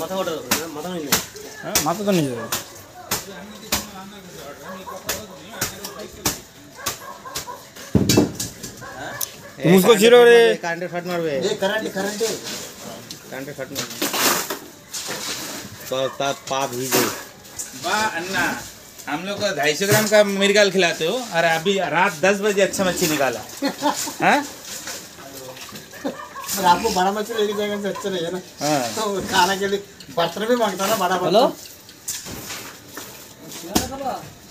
माथा तो नहीं जा रहा। तुम उसको चिरो रे। करंट फट मार बे। ये करंट फट मार। तो पाप ही गई। वाह अन्ना, हम लोग को 250 ग्राम का मिर्गाल खिलाते हो, अरे अभी रात 10 बजे अच्छा मच्छी निकाला। हाँ? पर आपको बड़ा मछली लेके जाएगा तो अच्छा रहेगा ना। हाँ। तो खाना के लिए बर्तन भी मांगता ना बड़ा बर्तन। हेलो।